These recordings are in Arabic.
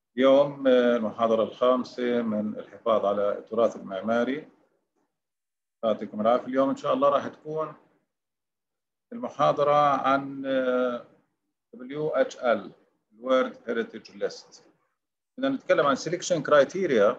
اليوم المحاضرة الخامسة من الحفاظ على التراث المعماري. يعطيكم العافية. اليوم إن شاء الله راح تكون المحاضرة عن WHL World Heritage List. بدنا نتكلم عن Selection Criteria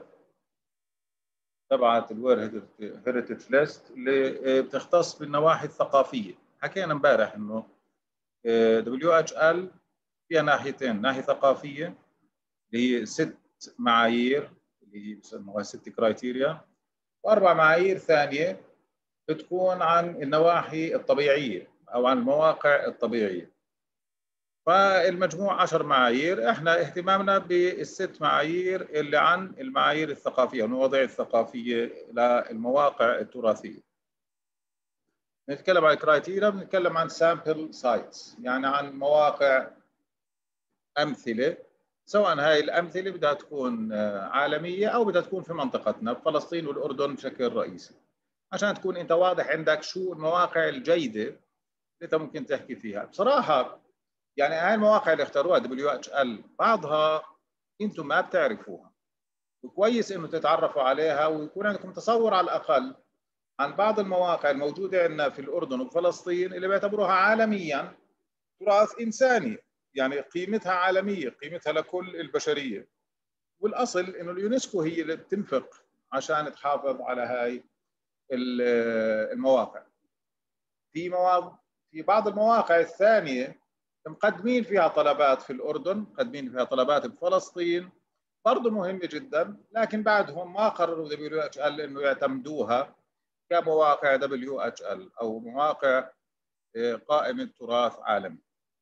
تبعت الورد هيريتج ليست اللي بتختص بالنواحي الثقافية. حكينا امبارح إنه WHL فيها ناحيتين، ناحية ثقافية اللي هي 6 معايير اللي هي بسموها 6 كرايتيريا، واربع معايير ثانيه بتكون عن النواحي الطبيعيه او عن المواقع الطبيعيه. فالمجموع 10 معايير، احنا اهتمامنا بالست معايير اللي عن المعايير الثقافيه، المواضيع الثقافيه للمواقع التراثيه. نتكلم عن الكرايتيريا، بنتكلم عن سامبل سايتس، يعني عن مواقع امثله، سواء هاي الامثله بدها تكون عالميه او بدها تكون في منطقتنا بفلسطين والاردن بشكل رئيسي، عشان تكون انت واضح عندك شو المواقع الجيده اللي انت ممكن تحكي فيها. بصراحه يعني هاي المواقع اللي اختاروها WHL بعضها انتم ما بتعرفوها، وكويس انه تتعرفوا عليها ويكون عندكم تصور على الاقل عن بعض المواقع الموجوده عندنا في الاردن وفلسطين اللي بيعتبروها عالميا تراث انساني، يعني قيمتها عالميه، قيمتها لكل البشريه. والاصل انه اليونسكو هي اللي بتنفق عشان تحافظ على هاي المواقع. في بعض المواقع الثانيه مقدمين فيها طلبات في الاردن، مقدمين فيها طلبات بفلسطين، برضه مهمه جدا، لكن بعدهم ما قرروا WHL انه يعتمدوها كمواقع WHL او مواقع قائمه تراث عالمي.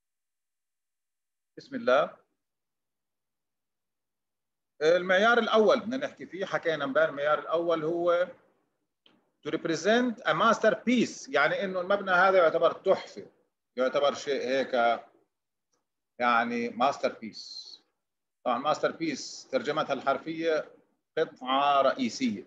بسم الله. المعيار الاول بدنا نحكي فيه، حكينا امبارح المعيار الاول هو to represent a masterpiece، يعني انه المبنى هذا يعتبر تحفه، يعتبر شيء هيك يعني ماستر بيس. طبعا ماستر بيس ترجمتها الحرفيه قطعه رئيسيه،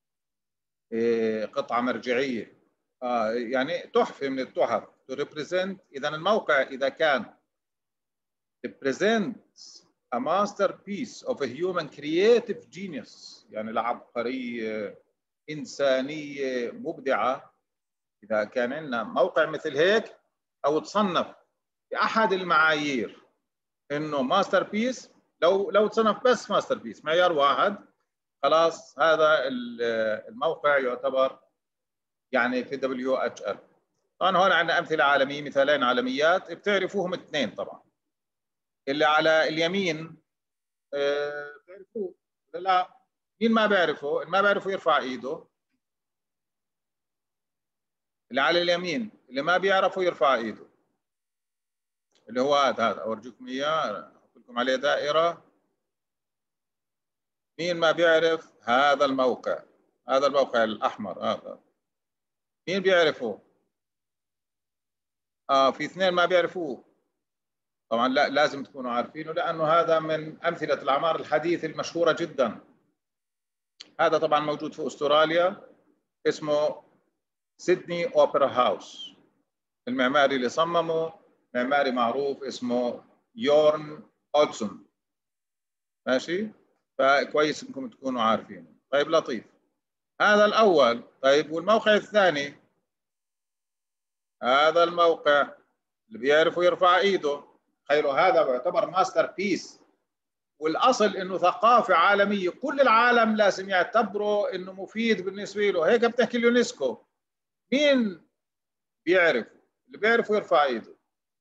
قطعه مرجعيه، يعني تحفه من التحف. to represent، اذا الموقع اذا كان represents a masterpiece of a human creative genius، يعني العبقريه إنسانية مبدعة، إذا كان عندنا موقع مثل هيك أو تصنف بأحد المعايير إنه ماستر بيس، لو تصنف بس ماستر بيس معيار واحد، خلاص هذا الموقع يعتبر يعني في WHL. طبعا هون عندنا أمثلة عالمية، مثالين عالميات بتعرفوهم اثنين طبعا. اللي على اليمين بتعرفوه لا؟ مين ما بيعرفه؟ اللي ما بيعرفه يرفع ايده. اللي على اليمين اللي ما بيعرفه يرفع ايده. اللي هو هذا اورجيكم اياه، احط لكم عليه دائره. مين ما بيعرف هذا الموقع؟ هذا الموقع الاحمر هذا، مين بيعرفه؟ في اثنين ما بيعرفوه. طبعا لا، لازم تكونوا عارفينه لانه هذا من امثله الاعمار الحديثه المشهوره جدا. هذا طبعا موجود في استراليا، اسمه سيدني اوبرا هاوس. المعماري اللي صممه معماري معروف اسمه يورن أودسون. ماشي، فكويس انكم تكونوا عارفين. طيب لطيف، هذا الاول. طيب والموقع الثاني؟ هذا الموقع اللي بيعرفوا يرفع ايده. تخيلوا هذا بيعتبر ماستر بيس، والاصل انه ثقافه عالميه، كل العالم لازم يعتبره انه مفيد بالنسبه له، هيك بتحكي اليونسكو. مين بيعرف؟ اللي بيعرفوا يرفع ايده.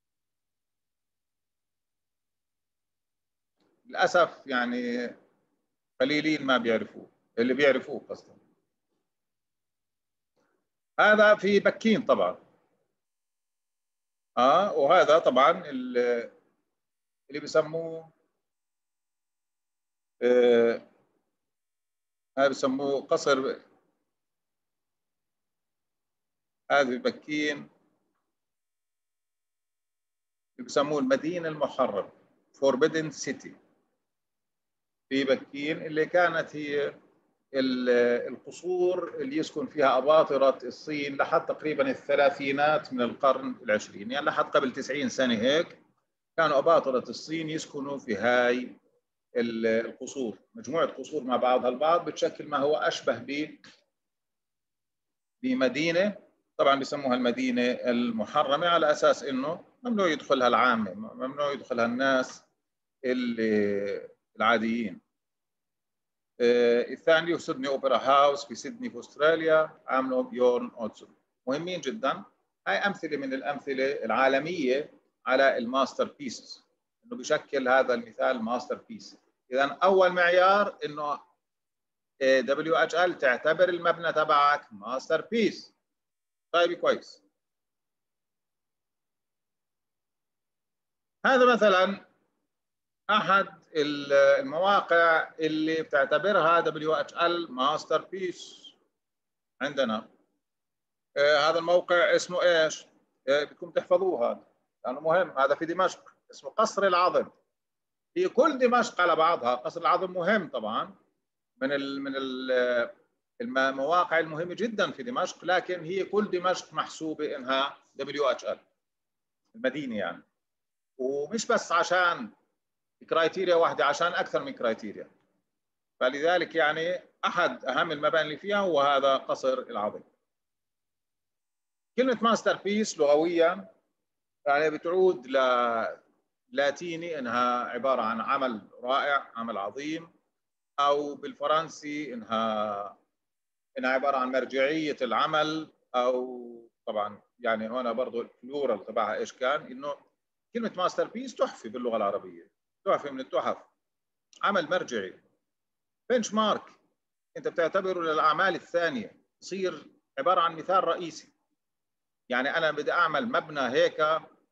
للاسف يعني قليلين ما بيعرفوه، اللي بيعرفوه قصدا. هذا في بكين طبعا. وهذا طبعا اللي بيسموه هذا بيسموه قصر، هذا بكين بيسموه المدينة المحررة، Forbidden City في بكين، اللي كانت هي القصور اللي يسكن فيها أباطرة الصين لحد تقريبا الثلاثينات من القرن العشرين، يعني لحد قبل 90 سنة هيك كانوا أباطرة الصين يسكنوا في هاي القصور، مجموعه قصور مع بعضها البعض بتشكل ما هو اشبه بمدينه، طبعا بيسموها المدينه المحرمه على اساس انه ممنوع يدخلها العامه، ممنوع يدخلها الناس العاديين. الثاني سيدني اوبرا هاوس في سيدني في استراليا، عامله بيورن اوتسون. مهمين جدا. هاي امثله من الامثله العالميه على الماستر بيسز، انه بشكل هذا المثال ماستر بيس. اذا اول معيار انه WHL تعتبر المبنى تبعك ماستر بيس. طيب كويس. هذا مثلا احد المواقع اللي بتعتبرها WHL ماستر بيس عندنا. هذا الموقع اسمه ايش؟ بدكم تحفظوه هذا لانه مهم. هذا في دمشق، اسمه قصر العظم. في كل دمشق على بعضها. قصر العظم مهم طبعا، من المواقع المهمه جدا في دمشق، لكن هي كل دمشق محسوبه انها WHL المدينه يعني. ومش بس عشان كرايتيريا واحده، عشان اكثر من كرايتيريا. فلذلك يعني احد اهم المباني اللي فيها هو هذا قصر العظم. كلمه ماستر بيس لغويا يعني بتعود لاتيني انها عباره عن عمل رائع، عمل عظيم، او بالفرنسي انها عباره عن مرجعيه العمل، او طبعا يعني هنا برضه البلورال تبعها ايش كان، انه كلمه ماستر بيس تحفه باللغه العربيه، تحفه من التحف، عمل مرجعي، بنش مارك، انت بتعتبره للاعمال الثانيه، يصير عباره عن مثال رئيسي. يعني انا بدي اعمل مبنى هيك،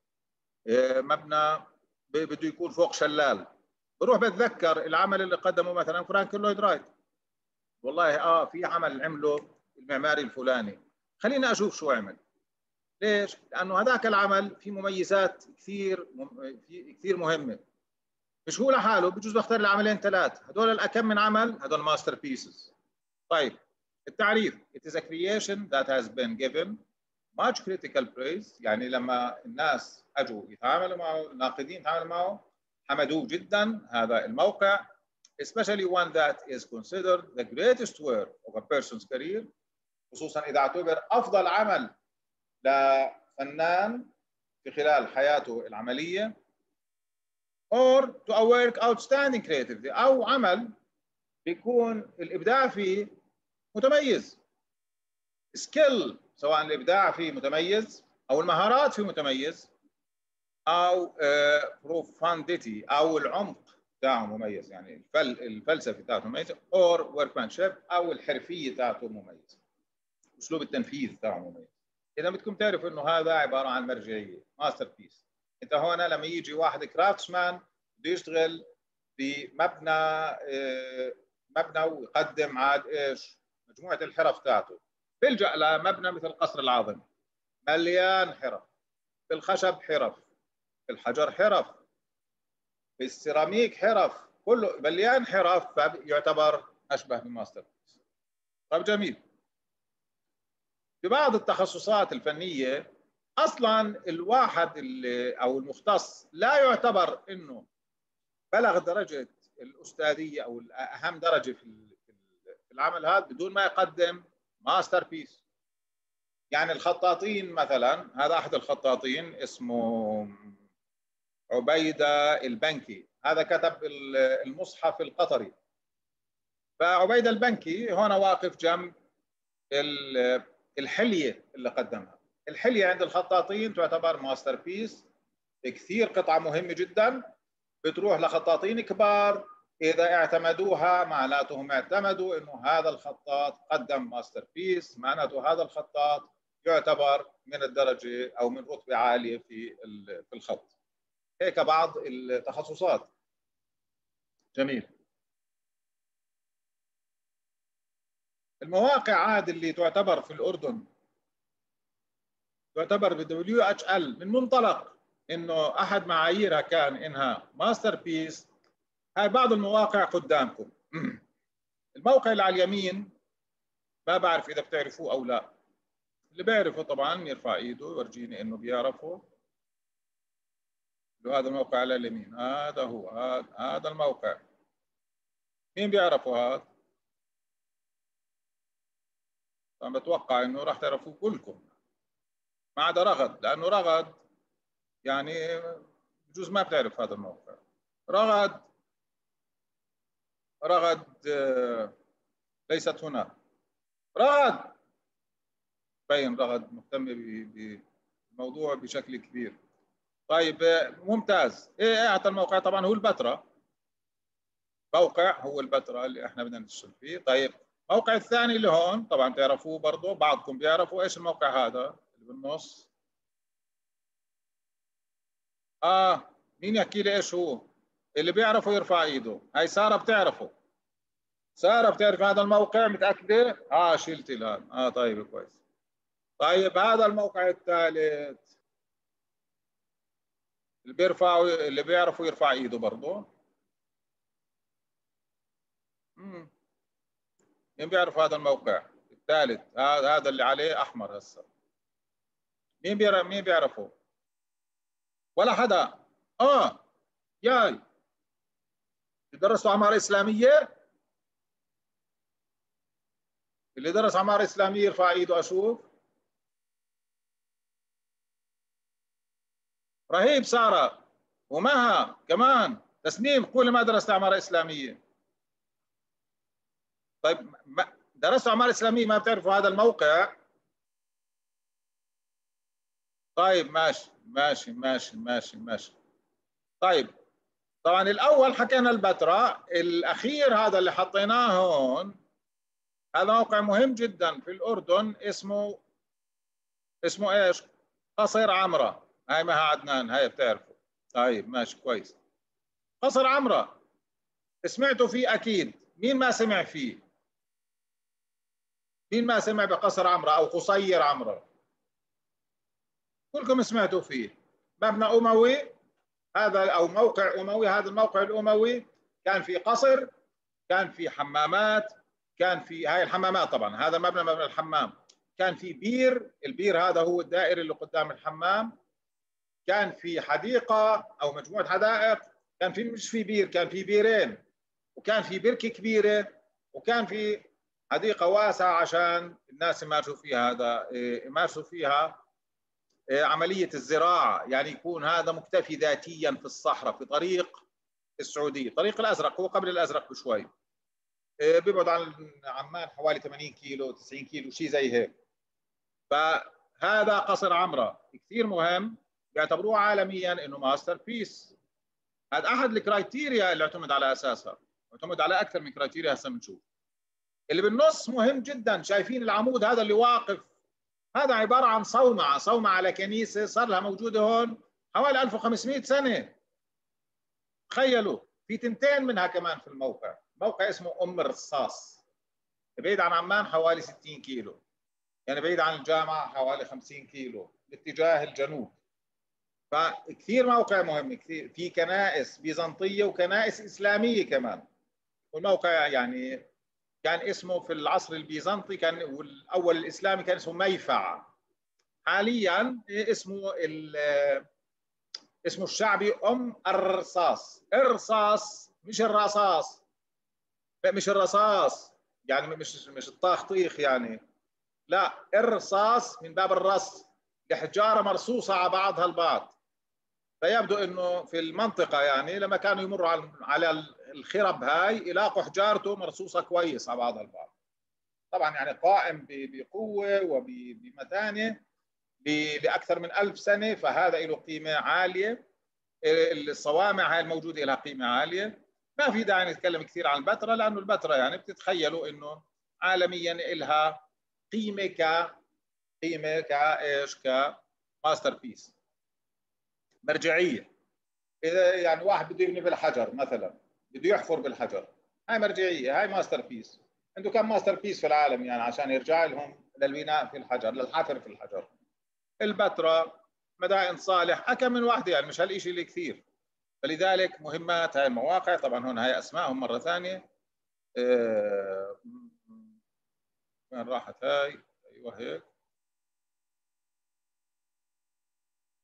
مبنى بده يكون فوق شلال، بروح بتذكر العمل اللي قدمه مثلا فرانك لويد رايت، والله في عمل عمله المعماري الفلاني، خليني اشوف شو عمل. ليش؟ لانه هذاك العمل فيه مميزات كثير مهمه. مش هو لحاله، بجوز بختار العملين ثلاث، هدول الاكم من عمل، هدول ماستر بيسز. طيب التعريف: it is a creation that has been given much critical praise. يعني لما الناس اجوا يتعاملوا معه، الناقدين يتعاملوا معه، حمدوه جدا هذا الموقع. especially one that is considered the greatest work of a person's career، خصوصا اذا اعتبر افضل عمل لفنان في خلال حياته العمليه. or to a work outstanding creatively، او عمل بيكون الابداع فيه متميز. skill، سواء الابداع فيه متميز او المهارات فيه متميز، او profundity او العمق بتاعه مميز، يعني الفلسفه بتاعته مميزه، or workmanship او الحرفيه بتاعته مميزه، اسلوب التنفيذ بتاعه مميز. اذا بدكم تعرفوا انه هذا عباره عن مرجعيه، ماستر بيس. انت هون لما يجي واحد كرافتسمان بده يشتغل بمبنى مبنى ويقدم عاد ايش؟ مجموعه الحرف بتاعته، بيلجا لمبنى مثل قصر العظم، مليان حرف، بالخشب حرف، بالحجر حرف، بالسيراميك حرف، كله مليان حرف، فيعتبر اشبه بالماستر بيس. طيب جميل. في بعض التخصصات الفنيه اصلا الواحد او المختص لا يعتبر انه بلغ درجه الاستاذيه او اهم درجه في العمل هذا بدون ما يقدم ماستر بيس. يعني الخطاطين مثلا، هذا احد الخطاطين اسمه عبيده البنكي، هذا كتب المصحف القطري. فعبيده البنكي هنا واقف جنب الحليه اللي قدمها. الحليه عند الخطاطين تعتبر ماستر بيس، كثير قطعه مهمه جدا، بتروح لخطاطين كبار، اذا اعتمدوها معناتهم اعتمدوا انه هذا الخطاط قدم ماستر بيس، معناته هذا الخطاط يعتبر من الدرجه او من رتبه عاليه في الخط. هيك بعض التخصصات. جميل. المواقع عاد اللي تعتبر في الأردن تعتبر ب WHL من منطلق إنه أحد معاييرها كان إنها ماستر بيس. هاي بعض المواقع قدامكم. الموقع اللي على اليمين ما بعرف إذا بتعرفوه أو لا، اللي بيعرفه طبعا يرفع إيده يورجيني إنه بيعرفه. هذا الموقع على اليمين، هذا هو هذا الموقع مين بيعرفوا هذا؟ طبعا بتوقع انه راح تعرفوه كلكم ما عدا رغد، لانه رغد يعني بجوز ما بتعرف هذا الموقع. رغد ليست هنا. رغد بين رغد مهتمة بالموضوع بشكل كبير. طيب ممتاز. ايه هذا الموقع؟ طبعا هو البتراء، موقع هو البتراء اللي احنا بدنا نشتغل فيه. طيب الموقع الثاني اللي هون طبعا تعرفوه برضه، بعضكم بيعرفوا ايش الموقع هذا اللي بالنص؟ مين يحكي لي ايش هو؟ اللي بيعرفه يرفع ايده. هاي سارة بتعرفه. سارة بتعرف هذا الموقع؟ متأكدة؟ شلتي الآن. طيب كويس. طيب هذا الموقع الثالث اللي بيعرفوا يرفع ايده برضه. مين بيعرف هذا الموقع الثالث؟ هذا اللي عليه احمر هسه. مين بيعرفه؟ ولا حدا. ياي درسوا عمارة إسلامية؟ اللي درس عمارة إسلامية يرفع ايده اشوف. رهيب. سارة ومها كمان. تسنيم قولي ما درست عمارة إسلامية. طيب درستوا عمارة إسلامية ما بتعرفوا هذا الموقع؟ طيب ماشي. طيب طبعا الأول حكينا البتراء، الأخير هذا اللي حطيناه هون هذا موقع مهم جدا في الأردن، اسمه ايش؟ قصر عمرة. هاي مها عدنان، هاي بتعرفوا. طيب ماشي كويس. قصر عمرة سمعتوا فيه أكيد. مين ما سمع فيه؟ مين ما سمع بقصر عمرة أو قصير عمرة؟ كلكم سمعتوا فيه. مبنى أموي هذا أو موقع أموي. هذا الموقع الأموي كان في قصر، كان في حمامات، كان في هاي الحمامات طبعا، هذا مبنى الحمام. كان في بير، البير هذا هو الدائري اللي قدام الحمام. كان في حديقة أو مجموعة حدائق. كان في مش في بير، كان في بيرين، وكان في بركة كبيرة، وكان في حديقة واسعة عشان الناس يمارسوا فيها يمارسوا فيها عملية الزراعة. يعني يكون هذا مكتفي ذاتيا في الصحراء في طريق السعودية. طريق الأزرق هو قبل الأزرق بشوي، بيبعد عن عمان حوالي 80 كيلو 90 كيلو شيء زي هيك. فهذا قصر عمرة كثير مهم، بيعتبروه عالميا انه ماستر بيس. هذا احد الكرايتيريا اللي اعتمد على اساسها، اعتمد على اكثر من كرايتيريا هسه بنشوف. اللي بالنص مهم جدا، شايفين العمود هذا اللي واقف؟ هذا عباره عن صومعه على كنيسه صار لها موجوده هون حوالي 1500 سنه. تخيلوا في تنتين منها كمان في الموقع. موقع اسمه ام الرصاص، بعيد عن عمان حوالي 60 كيلو، يعني بعيد عن الجامعه حوالي 50 كيلو باتجاه الجنوب. فكثير موقع مهم. كثير في كنائس بيزنطيه وكنائس اسلاميه كمان. والموقع يعني كان اسمه في العصر البيزنطي كان، والاول الاسلامي كان اسمه ميفع. حاليا اسمه الشعبي ام الرصاص. الرصاص مش الرصاص، مش الرصاص يعني مش الطاخ يعني، لا الرصاص من باب الرص، لحجاره مرصوصه على بعضها البعض. فيبدو انه في المنطقه يعني لما كانوا يمروا على الخرب هاي يلاقوا حجارته مرصوصه كويس على بعضها البعض. طبعا يعني قائم بقوه وبمتانه لاكثر من 1000 سنه، فهذا له قيمه عاليه. الصوامع هاي الموجوده لها قيمه عاليه. ما في داعي نتكلم كثير عن البتراء، لانه البتراء يعني بتتخيلوا انه عالميا لها قيمه كايش كماستر بيس، مرجعيه. اذا يعني واحد بده يبني بالحجر مثلا، بده يحفر بالحجر، هاي مرجعيه، هاي ماستر بيس. عنده كم ماستر بيس في العالم يعني عشان يرجع لهم للبناء في الحجر، للحفر في الحجر. البتراء، مدائن صالح، كم من واحده يعني مش هالشيء اللي كثير. فلذلك مهمات هاي المواقع. طبعا هون هاي اسمائهم مره ثانيه. وين راحت هاي؟ ايوه هيك.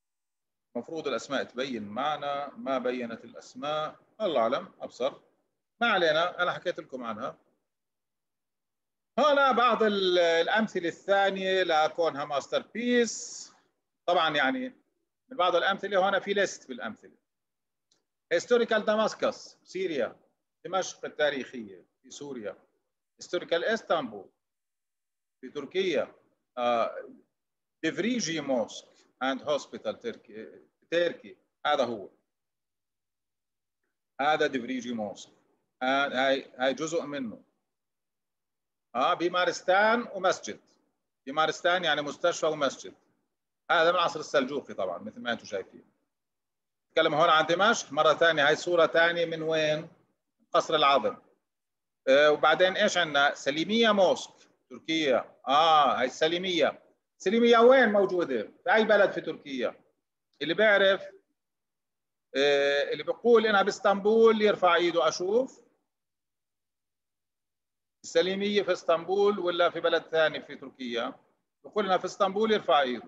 المفروض الاسماء تبين معنا، ما بينت الاسماء، الله اعلم ابصر. ما علينا، انا حكيت لكم عنها. هنا بعض الامثله الثانيه لكونها ماستر بيس. طبعا يعني من بعض الامثله، هنا في ليست بالامثله. هيستوريكال دمشق سوريا، دمشق التاريخيه في سوريا. هيستوريكال اسطنبول في تركيا. ديفريجي موسك اند هوسبيتال تركي. هذا هو، هذا ديفريجي موسك. هاي جزء منه. بمارستان ومسجد. بمارستان يعني مستشفى ومسجد. هذا من العصر السلجوقي طبعا مثل ما انتم شايفين. نتكلم هون عن دمشق مره ثانيه. هاي صوره ثانيه من وين؟ قصر العظم. وبعدين ايش عندنا؟ سليميه موسك تركيا. هاي السليميه. سليميه وين موجوده؟ في اي بلد في تركيا؟ اللي بيعرف، اللي بيقول انها باسطنبول يرفع ايده اشوف. السليميه في اسطنبول ولا في بلد ثاني في تركيا؟ بيقول انها في اسطنبول يرفع ايده.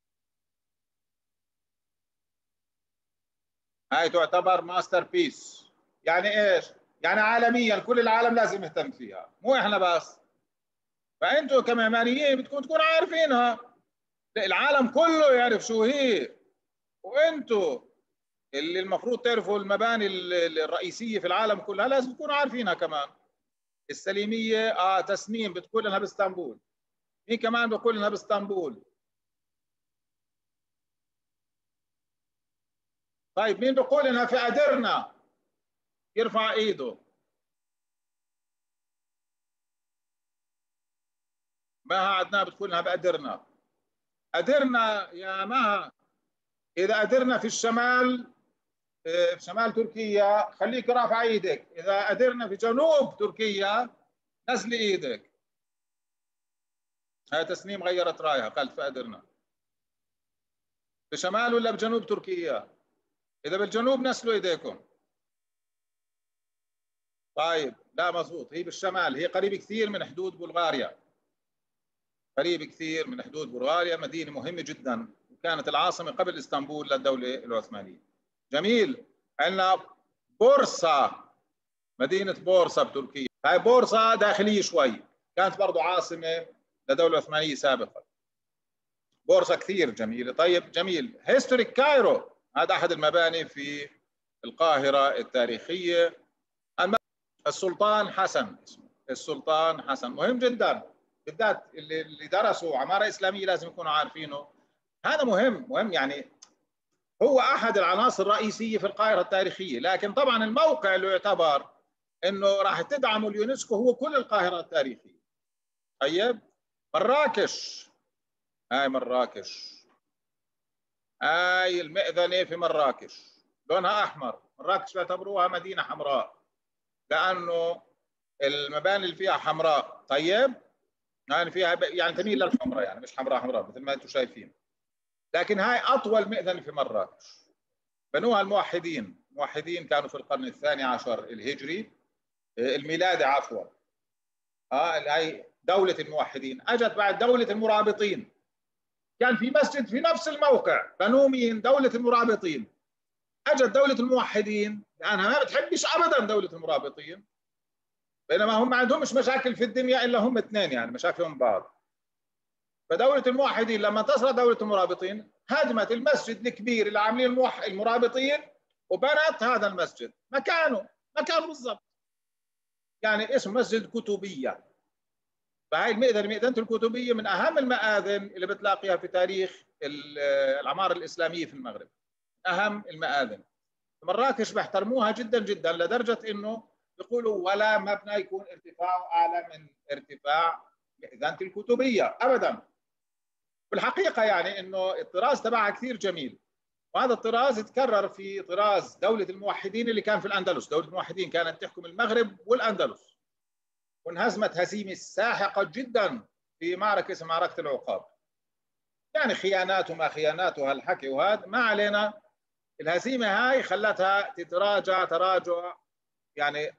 هاي تعتبر ماستر بيس. يعني ايش؟ يعني عالميا كل العالم لازم يهتم فيها، مو احنا بس. فانتوا كمعماريين بدكم تكونوا عارفينها، العالم كله يعرف شو هي. وانتوا اللي المفروض تعرفوا المباني الرئيسيه في العالم كلها لازم تكونوا عارفينها كمان. السليميه تسنيم بتقول انها باسطنبول. مين كمان بيقول انها باسطنبول؟ طيب مين بيقول انها في ادرنا؟ يرفع ايده. مها عدنان بتقول انها بادرنا. ادرنا يا مها، اذا ادرنا في الشمال، في شمال تركيا خليك رافع ايدك. اذا ادرنا في جنوب تركيا نزلي ايدك. هاي تسنيم غيرت رايها، قالت فادرنا. بشمال ولا بجنوب تركيا؟ اذا بالجنوب نزلوا ايديكم. طيب لا مزبوط، هي بالشمال. هي قريب كثير من حدود بلغاريا. قريب كثير من حدود بلغاريا، مدينه مهمه جدا، وكانت العاصمه قبل اسطنبول للدوله العثمانيه. جميل. عندنا بورصه، مدينه بورصه بتركيا. هاي بورصه داخليه شوي، كانت برضه عاصمه لدوله عثمانيه سابقا. بورصه كثير جميله. طيب جميل. هيستوريك كايرو، هذا احد المباني في القاهره التاريخيه. السلطان حسن اسمه، السلطان حسن مهم جدا، بالذات اللي درسوا عماره اسلاميه لازم يكونوا عارفينه. هذا مهم يعني. هو احد العناصر الرئيسيه في القاهره التاريخيه، لكن طبعا الموقع اللي يعتبر انه راح تدعمه اليونسكو هو كل القاهره التاريخيه. طيب مراكش. هاي مراكش، هاي المئذنه في مراكش، لونها احمر. مراكش يعتبروها مدينه حمراء لانه المباني اللي فيها حمراء. طيب يعني فيها يعني تميل للحمراء، يعني مش حمراء حمراء مثل ما انتم شايفين. لكن هاي اطول مئذنه في مراكش. بنوها الموحدين. الموحدين كانوا في القرن الثاني عشر الهجري، الميلادي عفوا. هاي دولة الموحدين اجت بعد دولة المرابطين. كان في مسجد في نفس الموقع، بنوه مين؟ دولة المرابطين. اجت دولة الموحدين لانها ما بتحبش ابدا دولة المرابطين، بينما هم ما عندهمش مشاكل في الدنيا الا هم اثنين، يعني مشاكلهم بعض. فدولة الموحدين لما انتصرت دولة المرابطين هدمت المسجد الكبير اللي عاملين المرابطين، وبنت هذا المسجد مكانه بالضبط. يعني اسم مسجد كتبية. فهي مئذنة الكتبية من أهم المآذن اللي بتلاقيها في تاريخ العمارة الإسلامية في المغرب. أهم المآذن. مراكش بيحترموها جدا جدا لدرجة إنه يقولوا ولا مبنى يكون ارتفاعه أعلى من ارتفاع مئذنة الكتبية أبدا. بالحقيقة يعني إنه الطراز تبعها كثير جميل. وهذا الطراز تكرر في طراز دولة الموحدين اللي كان في الأندلس. دولة الموحدين كانت تحكم المغرب والأندلس، وانهزمت هزيمة ساحقة جدا في معركة اسمها معركة العقاب. يعني خيانات وما خيانات وهالحكي وهذا ما علينا. الهزيمة هاي خلتها تتراجع تراجع، يعني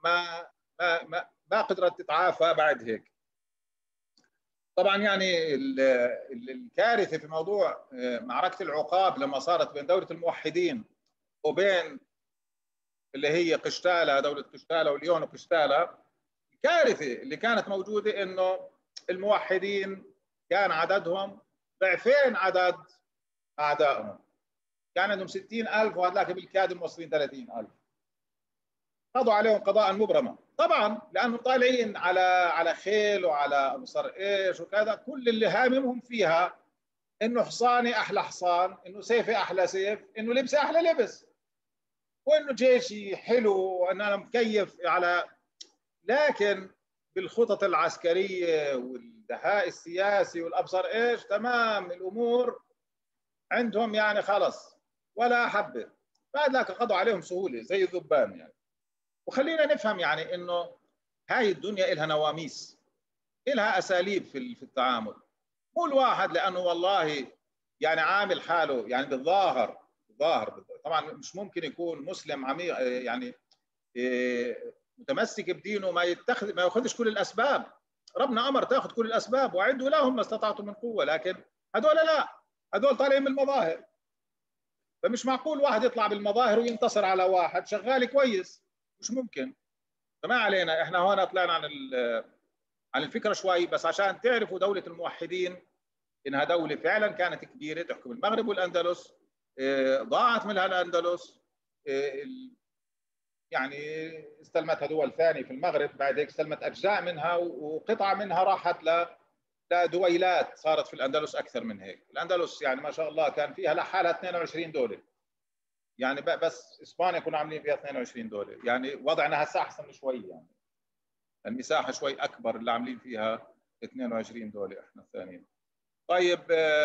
ما قدرت تتعافى بعد هيك. طبعا يعني الكارثة في موضوع معركة العقاب لما صارت بين دولة الموحدين وبين اللي هي قشتالة، دولة قشتالة وليون وقشتالة. الكارثة اللي كانت موجودة إنه الموحدين كان عددهم ضعفين عدد أعدائهم. كان عندهم 60,000 وهذاك بالكاد موصلين 30,000. قضوا عليهم قضاء مبرما طبعا، لأنهم طالعين على خيل وعلى أبصر إيش وكذا. كل اللي هاممهم فيها إنه حصاني أحلى حصان، إنه سيفي أحلى سيف، إنه لبسي أحلى لبس، وإنه جيشي حلو، وإن أنا مكيف على. لكن بالخطط العسكرية والدهاء السياسي والأبصر إيش، تمام الأمور عندهم يعني خلص ولا حبة. بعد ذاك قضوا عليهم سهولة زي الذبان يعني. وخلينا نفهم يعني إنه هاي الدنيا إلها نواميس، إلها أساليب في التعامل. مو الواحد لأنه والله يعني عامل حاله يعني بالظاهر طبعا مش ممكن يكون مسلم عميق يعني متمسك بدينه ما ياخذش كل الاسباب. ربنا امر تاخذ كل الاسباب، واعدوا لهم ما استطعتم من قوه. لكن هذول لا، هذول طالعين من المظاهر. فمش معقول واحد يطلع بالمظاهر وينتصر على واحد شغال كويس، مش ممكن. فما علينا، احنا هون طلعنا عن الفكره شوي، بس عشان تعرفوا دوله الموحدين انها دوله فعلا كانت كبيره تحكم المغرب والاندلس. ضاعت منها الاندلس، يعني استلمتها دول ثانيه في المغرب، بعد هيك استلمت اجزاء منها، وقطعه منها راحت لدويلات صارت في الاندلس اكثر من هيك. الاندلس يعني ما شاء الله كان فيها لحالها 22 دوله، يعني بس اسبانيا كنا عاملين فيها 22 دوله. يعني وضعنا هسه احسن شوي، يعني المساحه شوي اكبر اللي عاملين فيها 22 دوله احنا الثانيين. طيب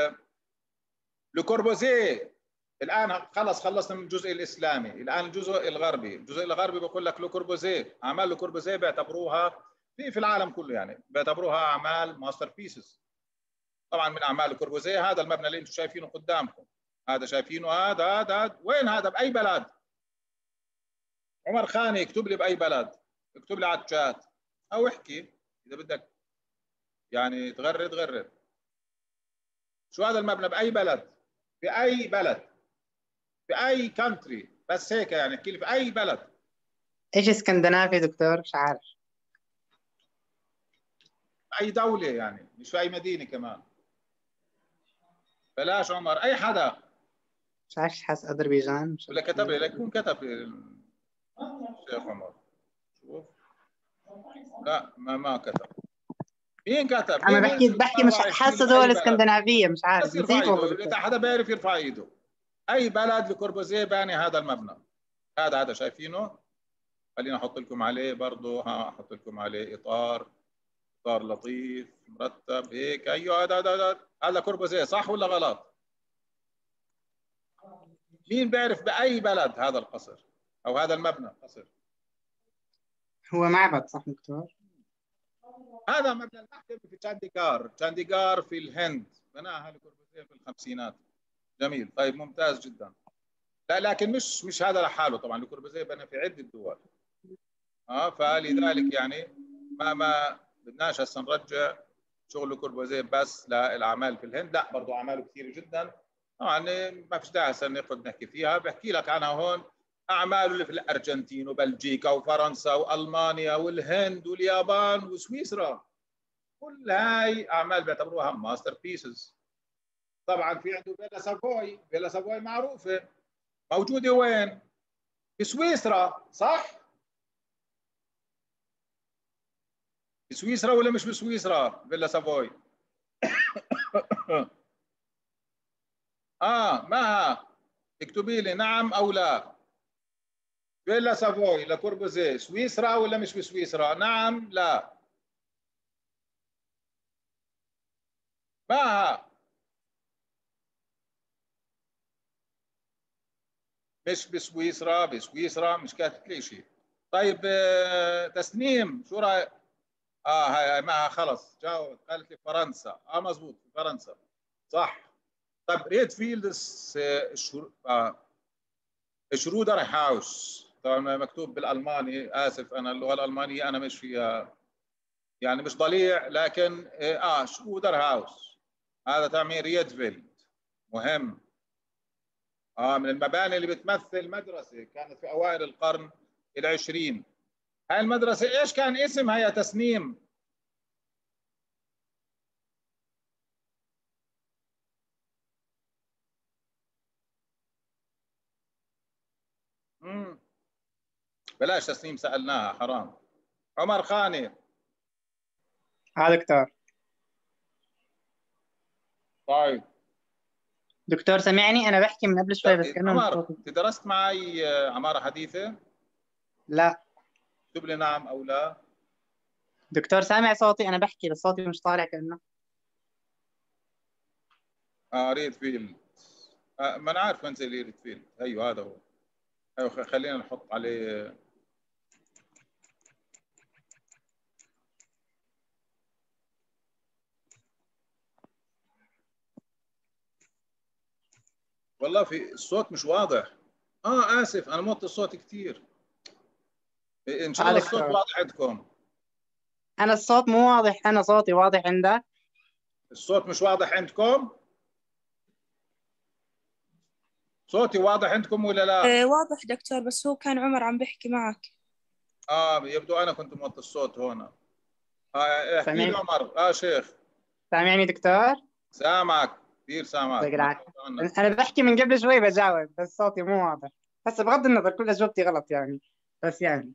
لوكوربوزيه الان خلص خلصنا من الجزء الاسلامي، الان الجزء الغربي. الجزء الغربي بقول لك لوكوربوزيه، اعمال لوكوربوزيه بيعتبروها في العالم كله يعني بيعتبروها اعمال ماستر بيسز. طبعا من اعمال لوكوربوزيه هذا المبنى اللي انتم شايفينه قدامكم، هذا شايفينه، هذا وين هذا؟ باي بلد؟ عمر خاني يكتب لي باي بلد، اكتب لي على الشات او احكي اذا بدك يعني تغرد. شو هذا المبنى باي بلد؟ في اي بلد؟ في اي كونتري؟ بس هيك يعني احكي لي في اي بلد. ايش اسكندنافي دكتور؟ مش عارف. اي دوله يعني، مش في اي مدينه كمان. بلاش عمر، اي حدا. مش عارف، حاسس اذربيجان، مش ولا كتب لي، يكون كتب الشيخ عمر. شوف، لا ما كتب. مين كتب؟ انا مين بحكي مش طلع يحكي لي حاسه في اي دول بلد؟ اسكندنافيه، مش عارف، بس يرفع نسيت والله ايده، دكتور. اذا حدا بيعرف يرفع ايده. اي بلد لكوربوزيه باني هذا المبنى؟ هذا شايفينه؟ خلينا احط لكم عليه برضه، احط لكم عليه اطار لطيف مرتب هيك. ايوه هذا كوربوزيه، صح ولا غلط؟ مين بيعرف باي بلد هذا القصر او هذا المبنى قصر؟ هو معبد صح دكتور؟ هذا مبنى المحكمه في تشانديغار في الهند، بناها لكوربوزيه في الخمسينات. جميل، طيب ممتاز جدا. لا لكن مش هذا لحاله طبعا، لكوربوزيه بنى في عده دول. فلذلك يعني ما بدناش هسه نرجع شغل كوربوزيه بس للاعمال في الهند، لا برضه اعماله كثيره جدا. طبعا ما فيش داعي هسه نقعد نحكي فيها، بحكي لك عنها هون. اعماله اللي في الارجنتين وبلجيكا وفرنسا والمانيا والهند واليابان وسويسرا، كل هاي اعمال بيعتبروها ماستر بيسز. طبعا في عنده فيلا سافوي معروفه، موجوده وين؟ في سويسرا، صح؟ في سويسرا ولا مش بسويسرا فيلا سافوي؟ ما اكتبي لي نعم او لا. فيلا سافوي لكوربوزيه سويسرا ولا مش بسويسرا؟ نعم لا. ما مش بسويسرا مش كاتب لي شيء. طيب تسنيم شو رايك؟ هاي معها خلص جاوبت، قالت لي فرنسا. مزبوط في فرنسا، صح. طيب ريد فيلدز شرودر هاوس، طبعا مكتوب بالالماني، اسف انا اللغه الالمانيه انا مش فيها يعني مش ضليع، لكن شرودر هاوس هذا تعمير ريدفيلد، مهم. من المباني اللي بتمثل مدرسه كانت في اوائل القرن العشرين. هاي المدرسه ايش كان اسمها يا تسنيم؟ بلاش تسنيم، سالناها حرام. عمر خاني. دكتور. طيب دكتور سمعني، انا بحكي من قبل شوي بس كانه عمر، الصوت. انت درست معي عماره حديثه؟ لا اكتب لي نعم او لا. دكتور، سامع صوتي؟ انا بحكي بس صوتي مش طالع كانه. ريد فيلد. ما انا عارف منزل ريد فيلد. ايوه هذا هو. ايوه خلينا نحط عليه. والله في الصوت مش واضح. اسف، انا موطي الصوت كثير. ان شاء الله الصوت دكتور، واضح عندكم. انا الصوت مو واضح، انا صوتي واضح عندك؟ الصوت مش واضح عندكم؟ صوتي واضح عندكم ولا لا؟ واضح دكتور، بس هو كان عمر عم بيحكي معك. يبدو انا كنت موطي الصوت هون. احكي لي سامعني؟ عمر. شيخ. سامعني دكتور؟ سامعك كثير، سامعك. يعطيك العافية. انا بحكي من قبل شوي بجاوب بس صوتي مو واضح. بس بغض النظر كل اجوبتي غلط يعني، بس يعني.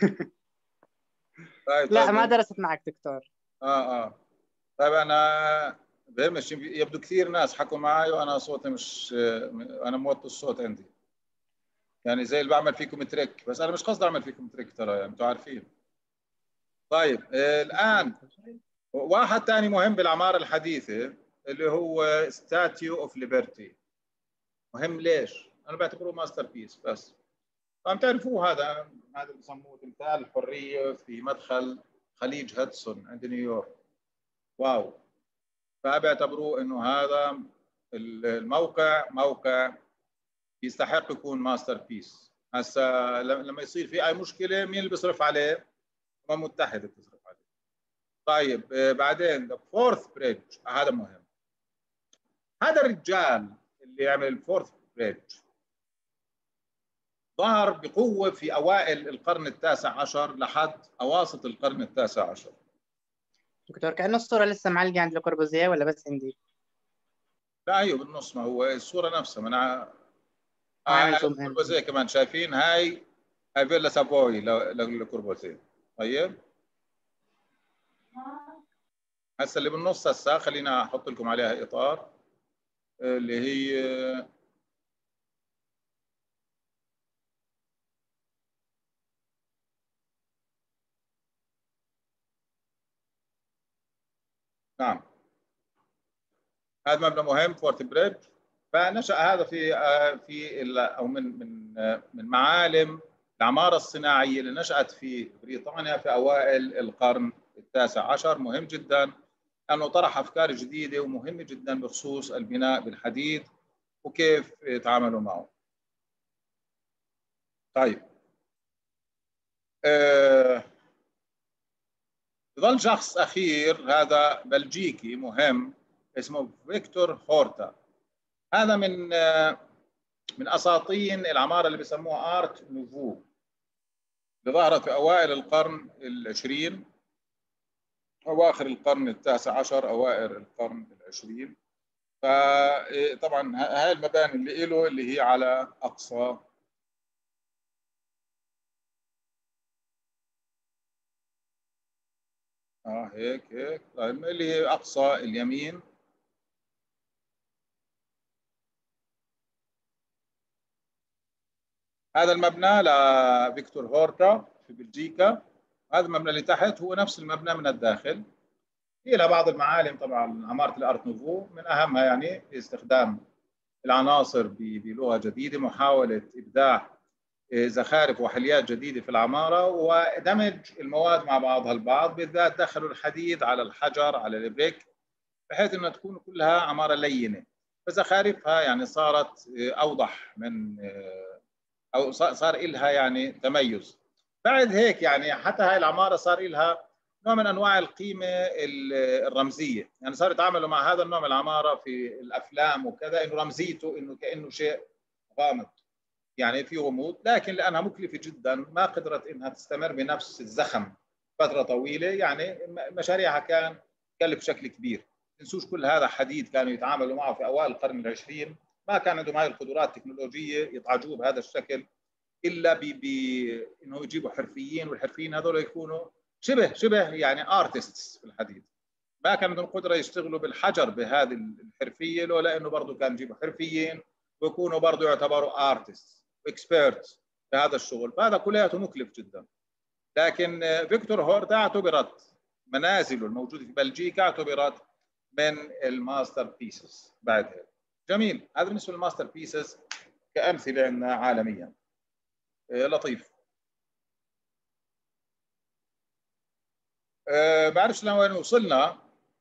طيب لا ما طيب. درست معك دكتور. طيب انا بهمش، يبدو كثير ناس حكوا معي وانا صوتي مش، انا موطي الصوت عندي، يعني زي اللي بعمل فيكم تريك، بس انا مش قصدي اعمل فيكم تريك ترى، يعني انتم عارفين. طيب الان واحد ثاني مهم بالعماره الحديثه اللي هو ستاتيو اوف ليبرتي. مهم ليش؟ انا بعتبره ماستر بيس. بس طبعا تعرفوه، هذا بسموه تمثال الحريه في مدخل خليج هدسون عند نيويورك. واو. فبيعتبروه انه هذا الموقع موقع يستحق يكون ماستر بيس. هسا لما يصير في اي مشكله مين اللي بيصرف عليه؟ الامم المتحده بتصرف عليه. طيب بعدين ذا فورث بريدج، هذا مهم. هذا الرجال اللي يعمل الفورث بريدج ظهر بقوه في اوائل القرن التاسع عشر لحد اواسط القرن التاسع عشر. دكتور كأنه الصورة لسه معلقة عند الكوربوزيه ولا بس عندي؟ لا ايوه بالنص، ما هو الصوره نفسها. من عامل زوم ان. الكوربوزيه كمان شايفين. هاي فيلا سافوي للكوربوزيه. طيب هسه اللي بالنص، هسه خلينا احط لكم عليها اطار اللي هي نعم، هذا مبنى مهم فورت بريدج. فنشأ هذا في او من معالم العمارة الصناعية اللي نشأت في بريطانيا في أوائل القرن التاسع عشر. مهم جدا أنه طرح أفكار جديدة ومهمة جدا بخصوص البناء بالحديد وكيف يتعاملوا معه. طيب يظل شخص أخير، هذا بلجيكي مهم اسمه فيكتور هورتا. هذا من أساطين العمارة اللي بيسموها آرت نوفو، اللي ظهرت في أوائل القرن العشرين، أواخر القرن التاسع عشر أوائل القرن العشرين. فطبعا هاي المباني اللي له اللي هي على أقصى هيك طيب، اللي هي أقصى اليمين. هذا المبنى لفيكتور هورتا في بلجيكا. هذا المبنى اللي تحت هو نفس المبنى من الداخل. هي لها بعض المعالم طبعا عمارة الارت نوفو، من اهمها يعني استخدام العناصر بلغة جديدة، محاولة ابداع زخارف وحليات جديدة في العمارة، ودمج المواد مع بعضها البعض، بالذات دخلوا الحديد على الحجر على البريك، بحيث انها تكون كلها عمارة لينة. فزخارفها يعني صارت اوضح من او صار لها يعني تميز. بعد هيك يعني حتى هاي العماره صار لها نوع من انواع القيمه الرمزيه، يعني صاروا يتعاملوا مع هذا النوع من العماره في الافلام وكذا، انه رمزيته انه كانه شيء غامض، يعني في غموض، لكن لانها مكلفه جدا ما قدرت انها تستمر بنفس الزخم فتره طويله. يعني مشاريعها كان تكلف بشكل كبير. تنسوش كل هذا حديد كانوا يتعاملوا معه في اوائل القرن العشرين، ما كان عندهم هاي القدرات التكنولوجيه يطعجوه بهذا الشكل الا انه يجيبوا حرفيين، والحرفيين هذول يكونوا شبه يعني ارتستس في الحديد. ما كان عندهم قدره يشتغلوا بالحجر بهذه الحرفيه، لولا انه برضه كان يجيبوا حرفيين ويكونوا برضه يعتبروا ارتست اكسبيرت في هذا الشغل، فهذا كلياته مكلف جدا. لكن فيكتور هورتا اعتبرت منازله الموجوده في بلجيكا اعتبرت من الماستر بيسز بعد هيك. جميل، هذا بالنسبه للماستر بيسز كامثله عندنا عالميا. لطيف. بعرفش لوين وصلنا،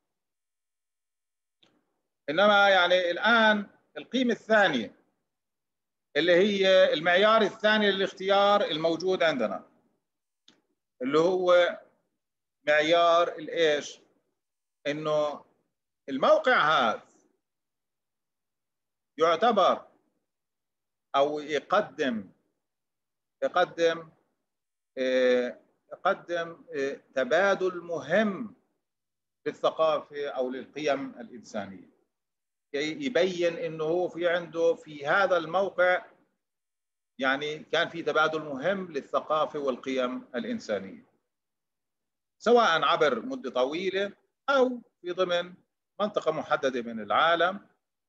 انما يعني الان القيمه الثانيه اللي هي المعيار الثاني للاختيار الموجود عندنا، اللي هو معيار الايش؟ انه الموقع هذا يعتبر او يقدم تبادل مهم للثقافه او للقيم الانسانيه. يبين انه هو في عنده في هذا الموقع يعني كان في تبادل مهم للثقافه والقيم الانسانيه، سواء عبر مده طويله او في ضمن منطقه محدده من العالم،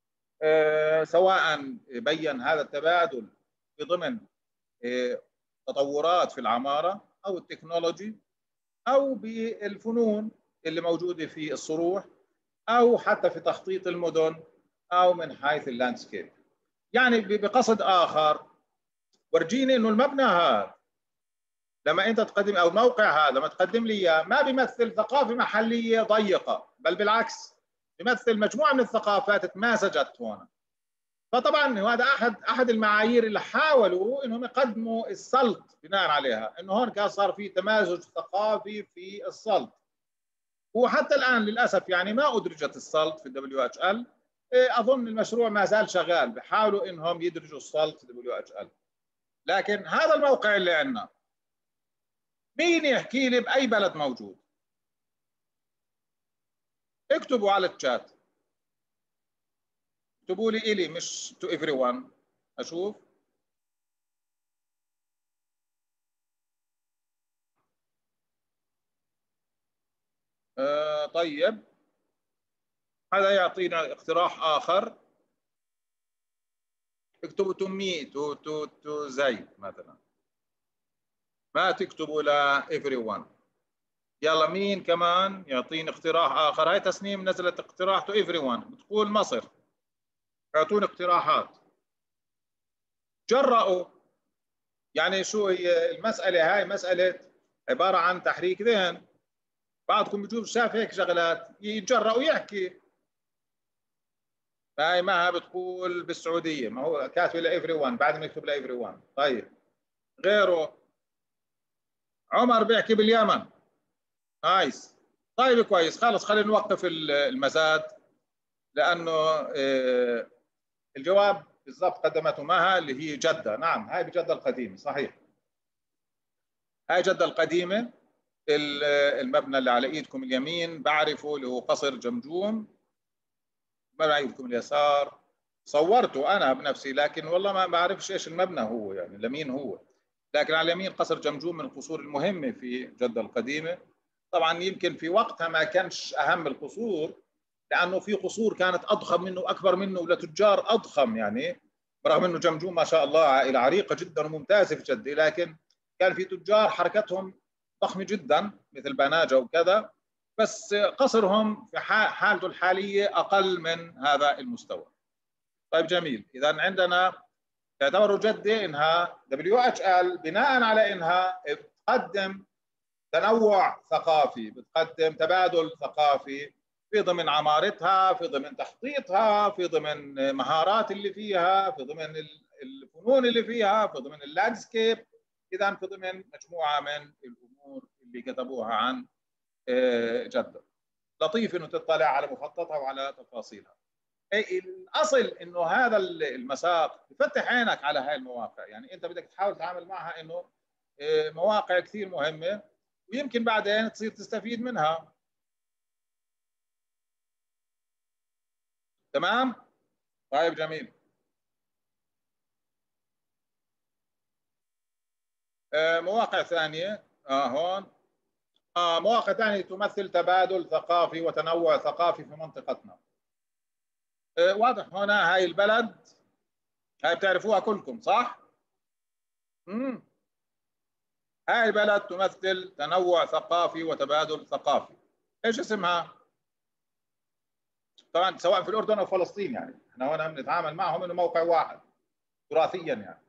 سواء بين هذا التبادل في ضمن تطورات في العماره او التكنولوجي او بالفنون اللي موجوده في الصروح او حتى في تخطيط المدن او من حيث اللاندسكيب. يعني بقصد اخر ورجيني انه المبنى هذا لما انت تقدم او الموقع هذا لما تقدم لي اياه ما بيمثل ثقافه محليه ضيقه، بل بالعكس بيمثل مجموعه من الثقافات تمازجت هون. فطبعا هذا احد المعايير اللي حاولوا انهم يقدموا السلط بناء عليها، انه هون كان صار في تمازج ثقافي في السلط. وحتى الان للاسف يعني ما ادرجت السلط في WHL. اظن المشروع ما زال شغال، بحاولوا انهم يدرجوا السلط في WHL. لكن هذا الموقع اللي عندنا مين يحكي لي باي بلد موجود؟ اكتبوا على الشات، اكتبوا لي الي مش to everyone اشوف. طيب هذا يعطينا اقتراح اخر. اكتبوا to me to زيد مثلا، ما تكتبوا ل everyone. يلا مين كمان يعطيني اقتراح اخر؟ هاي تسنيم نزلت اقتراح to everyone بتقول مصر. اعطوني اقتراحات، جرأوا. يعني شو هي المسألة؟ هاي مسألة عبارة عن تحريك ذهن. بعضكم بجوز شاف هيك شغلات يتجرأ ويحكي. هاي معها بتقول بالسعودية، ما هو كاتب لإفري وان بعد ما يكتب لإفري وان. طيب غيره، عمر بيحكي باليمن. نايس. طيب كويس، خلص خلينا نوقف المزاد، لأنه الجواب بالضبط قدمته معها اللي هي جدة. نعم هاي بجدة القديمة صحيح، هاي جدة القديمة. المبنى اللي على ايدكم اليمين بعرفه اللي هو قصر جمجوم، المبنى على ايدكم اليسار صورته انا بنفسي، لكن والله ما بعرفش ايش المبنى هو يعني لمين هو. لكن على اليمين قصر جمجوم من القصور المهمه في جده القديمه. طبعا يمكن في وقتها ما كانش اهم القصور، لانه في قصور كانت اضخم منه واكبر منه ولتجار اضخم يعني، برغم انه جمجوم ما شاء الله عائله عريقه جدا وممتازه في جده، لكن كان في تجار حركتهم ضخمه جدا مثل بناجه وكذا، بس قصرهم في حالته الحاليه اقل من هذا المستوى. طيب جميل، اذا عندنا تعتبر جده انها WHL بناء على انها بتقدم تنوع ثقافي، بتقدم تبادل ثقافي في ضمن عمارتها، في ضمن تخطيطها، في ضمن مهارات اللي فيها، في ضمن الفنون اللي فيها، في ضمن اللاندسكيب. اذا في ضمن مجموعه من الامور اللي كتبوها عن جده. لطيف انه تطلع على مخططها وعلى تفاصيلها. الاصل انه هذا المساق يفتح عينك على هاي المواقع، يعني انت بدك تحاول تتعامل معها انه مواقع كثير مهمه ويمكن بعدين تصير تستفيد منها. تمام؟ طيب جميل. مواقع ثانيه هون مواقع ثانيه تمثل تبادل ثقافي وتنوع ثقافي في منطقتنا. واضح هنا هاي البلد هاي بتعرفوها كلكم صح؟ هاي البلد تمثل تنوع ثقافي وتبادل ثقافي. ايش اسمها؟ طبعا سواء في الاردن او فلسطين، يعني احنا هنا بنتعامل معهم انه موقع واحد تراثيا يعني.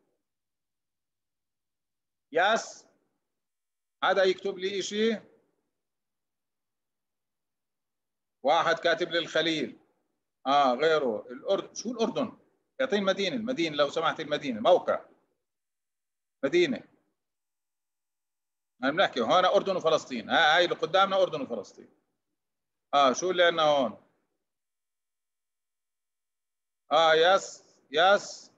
يس هذا يكتب لي شيء. واحد كاتب لي الخليل. غيره الاردن. شو الاردن؟ يعطيني مدينه، المدينه لو سمحت، المدينه موقع مدينه. انا بنحكي هون اردن وفلسطين، هاي اللي قدامنا اردن وفلسطين. شو اللي عندنا هون؟ يس يس.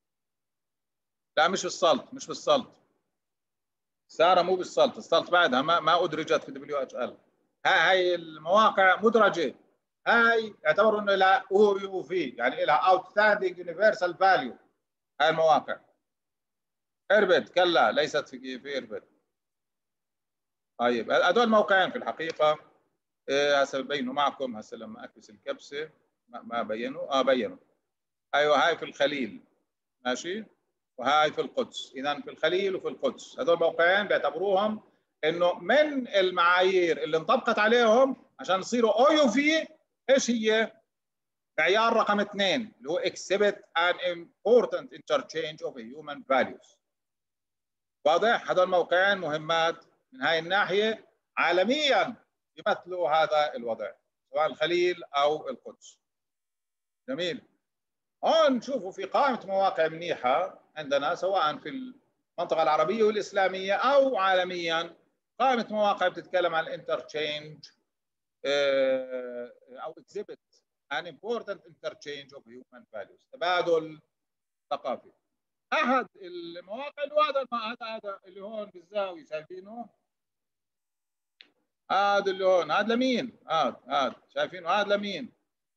لا مش بالسلط، مش بالسلط ساره، مو بالسلط، السلط بعدها ما ادرجت في WHL. هاي المواقع مدرجه، هاي اعتبروا انه لها OUV يعني لها اوتستاندينج يونيفرسال فاليو. هاي المواقع اربد كلا ليست في اربد. طيب هذول موقعين في الحقيقه. هسه ببينوا معكم هسه لما اكبس الكبسه. ما بينوا بينوا. ايوه هاي في الخليل ماشي، وهاي في القدس. اذا في الخليل وفي القدس هذول موقعين بيعتبروهم انه من المعايير اللي انطبقت عليهم عشان يصيروا OUV. ايش هي؟ معيار رقم 2 اللي هو exhibit an important interchange of human values. واضح؟ هذول موقعين مهمات من هاي الناحيه عالميا يمثلوا هذا الوضع، سواء الخليل او القدس. جميل. هون شوفوا في قائمه مواقع منيحه عندنا سواء في المنطقه العربيه والاسلاميه او عالميا. قائمه مواقع بتتكلم عن الانترتشينج او exhibit an important interchange of human values، تبادل ثقافي. احد المواقع اللي هذا اللي هون بالزاويه شايفينه؟ هذا اللي هون هذا لمين؟ هذا شايفينه؟ هذا لمين؟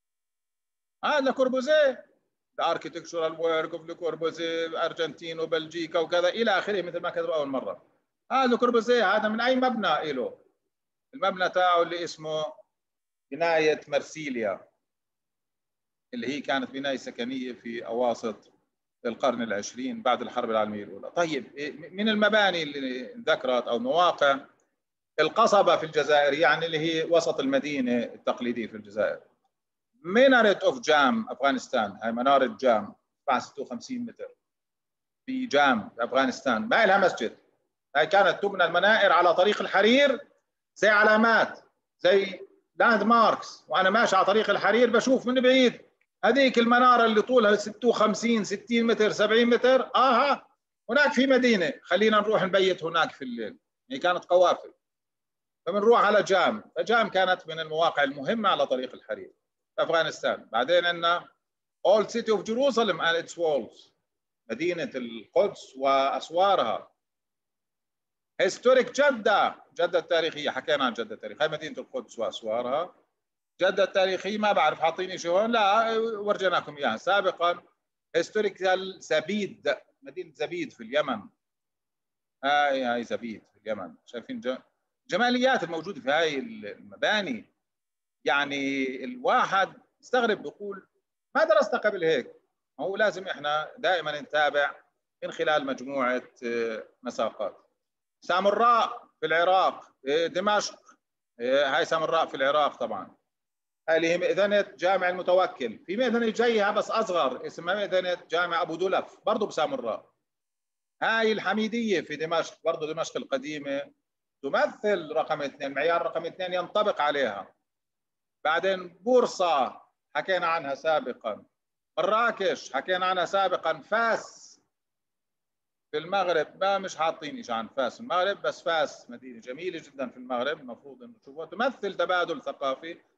هذا لكوربوزيه، الاركتكتشرال ورك اوف لكوربوزيه، ارجنتين وبلجيكا وكذا الى اخره مثل ما كتبوا اول مره. هذا كوربوزيه هذا من اي مبنى له؟ المبنى تاعه اللي اسمه بنايه مرسيليا، اللي هي كانت بنايه سكنيه في اواسط القرن العشرين بعد الحرب العالميه الاولى. طيب من المباني اللي ذكرت او مواقع القصبه في الجزائر، يعني اللي هي وسط المدينه التقليديه في الجزائر. مينارت اوف جام افغانستان، هاي مناره جام 56 متر في جام في افغانستان، ما لها مسجد. هاي كانت تبنى المنائر على طريق الحرير زي علامات، زي لاند ماركس، وانا ماشي على طريق الحرير بشوف من بعيد هذيك المناره اللي طولها 56 60 متر 70 متر. هناك في مدينه، خلينا نروح نبيت هناك في الليل. هي كانت قوافل فبنروح على جام. فجام كانت من المواقع المهمه على طريق الحرير في افغانستان. بعدين عندنا Old City of Jerusalem and its walls، مدينه القدس واسوارها. هيستوريك جده التاريخيه، حكينا عن جده التاريخيه، هي مدينه القدس واسوارها. جده التاريخيه ما بعرف حاطيني شو هون، لا ورجيناكم اياها سابقا. هيستوريكال زبيد، مدينه زبيد في اليمن. هاي زبيد في اليمن. شايفين جماليات الموجوده في هاي المباني؟ يعني الواحد يستغرب بيقول ما درسنا قبل هيك. هو لازم احنا دائما نتابع من خلال مجموعه مساقات. سامراء في العراق، دمشق، هاي سامراء في العراق طبعا. اللي هي مئذنة جامع المتوكل. في مئذنة جايها بس أصغر اسمها مئذنة جامع أبو دلف برضه بسامراء. هاي الحميدية في دمشق برضه، دمشق القديمة تمثل رقم 2، معيار رقم 2 ينطبق عليها. بعدين بورصة حكينا عنها سابقا، مراكش حكينا عنها سابقا، فاس في المغرب ما مش حاطين شيء عن فاس المغرب، بس فاس مدينة جميلة جدا في المغرب المفروض انه تشوفوها، تمثل تبادل ثقافي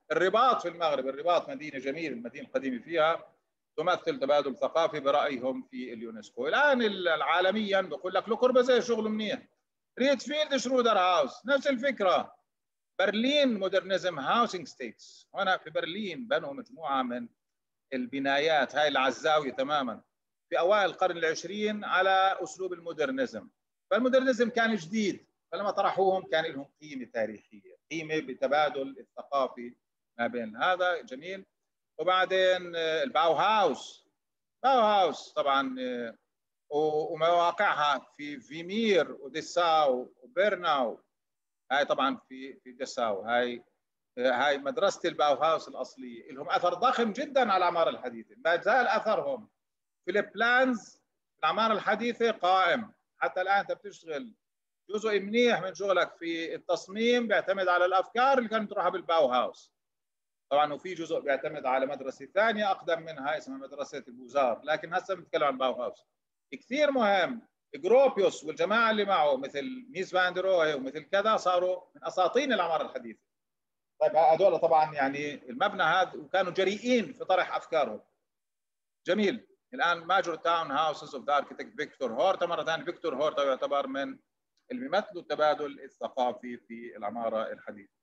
الرباط في المغرب، الرباط مدينة جميلة، المدينة القديمة فيها تمثل تبادل ثقافي برأيهم في اليونسكو. الآن عالميا بقول لك لو كوربوزيه شغله منيح، ريتفيلد شرودر هاوس نفس الفكرة، برلين مودرنزم هاوسنج ستيتس، هنا في برلين بنوا مجموعة من البنايات هاي العزاوية تماما في أوائل القرن العشرين على أسلوب المودرنزم. فالمودرنزم كان جديد، فلما طرحوهم كان لهم قيمة تاريخية، قيمة بتبادل الثقافي ما بين هذا جميل. وبعدين الباو هاوس، باو هاوس طبعا ومواقعها في فيمير وديساو وبرناو، هاي طبعا في ديساو، هاي مدرسة الباو هاوس الأصلية، لهم أثر ضخم جدا على الأعمار الحديثة، ما زال أثرهم في البلانز الأعمار الحديثة قائم حتى الآن. أنت بتشتغل جزء منيح من شغلك في التصميم بيعتمد على الأفكار اللي كانت تروحها بالباو هاوس طبعا، وفي جزء بيعتمد على مدرسة ثانية أقدم منها اسمها مدرسة البوزار، لكن هسه بنتكلم عن الباو هاوس. كثير مهم، جروبيوس والجماعة اللي معه مثل ميس فان دروه ومثل كذا صاروا من أساطين الأعمار الحديثة. طيب هذول طبعا يعني المبنى هذا وكانوا جريئين في طرح أفكارهم. جميل. الآن ماجور تاون هاوسز اوف ذا اركتكت فيكتور هورتا، مرة ثانية فيكتور هورتا يعتبر من اللي بيمثلوا التبادل الثقافي في العمارة الحديثة.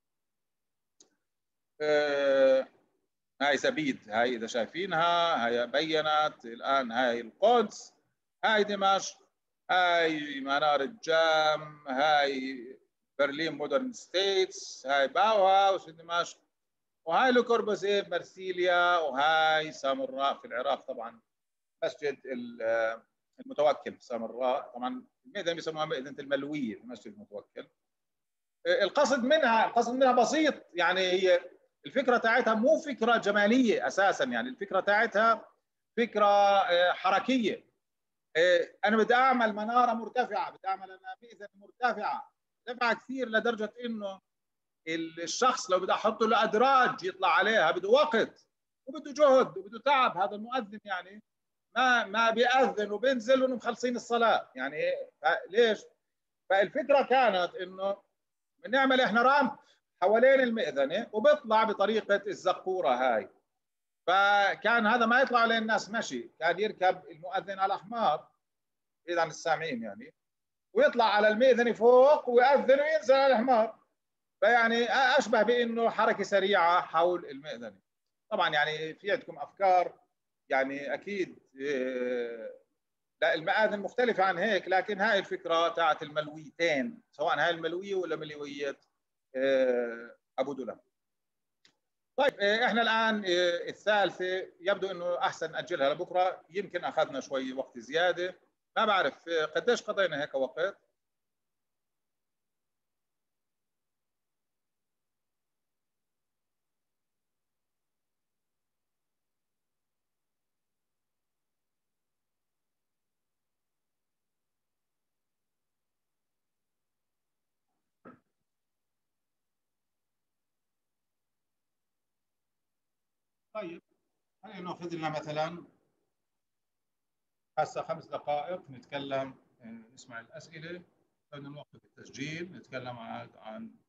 هاي زبيد، هاي إذا شايفينها هاي بينت الآن، هاي القدس، هاي دمشق، هاي منارة جام، هاي برلين مودرن ستيتس، هاي باو هاوس في دمشق، وهاي لوكوربوزيه بمرسيليا، وهاي سامراء في العراق طبعا، مسجد المتوكل في سامراء طبعا، المئذنة بيسموها مئذنة الملوية في مسجد المتوكل. القصد منها بسيط، يعني هي الفكرة تاعتها مو فكرة جمالية أساسا، يعني الفكرة تاعتها فكرة حركية. أنا بدي أعمل منارة مرتفعة، بدي أعمل أنا مئذنة مرتفعة كثير لدرجة إنه الشخص لو بدي أحط له أدراج يطلع عليها بده وقت وبده جهد وبده تعب. هذا المؤذن يعني ما بيأذن وبينزل وإنه مخلصين الصلاة يعني ليش؟ فالفكرة كانت إنه بنعمل إحنا رامب حوالين المئذنة وبيطلع بطريقة الزقورة هاي، فكان هذا ما يطلع عليه الناس مشي، كان يركب المؤذن على حمار بعيد عن السامعين يعني، ويطلع على المئذنة فوق ويأذن وينزل على الحمار، فيعني أشبه بأنه حركة سريعة حول المئذنة. طبعا يعني في عندكم أفكار يعني أكيد لا المآذن مختلفة عن هيك، لكن هاي الفكرة تاعت الملويتين، سواء هاي الملوية ولا ملوية أبو دولاب. طيب احنا الآن الثالثة يبدو أنه أحسن أجلها لبكرة، يمكن أخذنا شوي وقت زيادة، ما بعرف قديش قضينا هيك وقت. طيب خلينا ناخذ لنا مثلا هسه 5 دقائق نتكلم، نسمع الأسئلة، بدنا نوقف التسجيل نتكلم عن